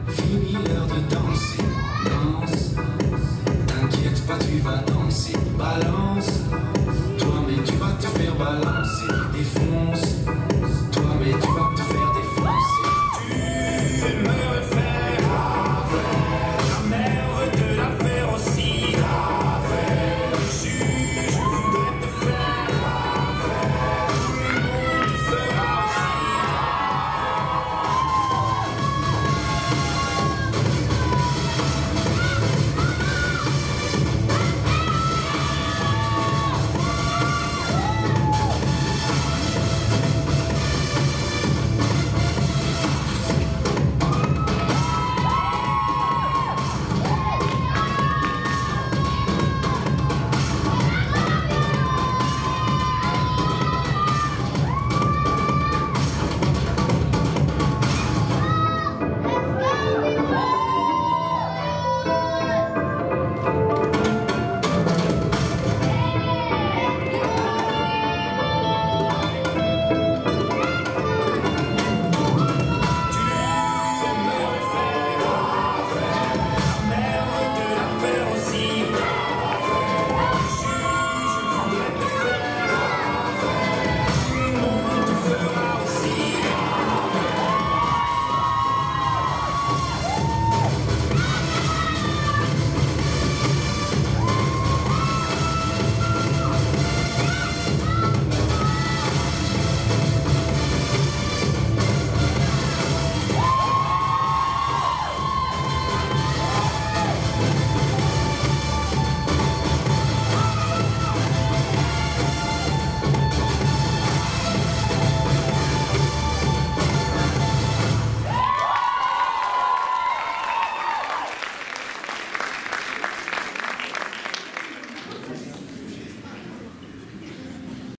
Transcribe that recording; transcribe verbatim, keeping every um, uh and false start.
Fini l'heure de danser, danse. T'inquiète pas, tu vas danser, balance. Toi mais tu vas te faire balancer, défonce. Toi mais tu vas te faire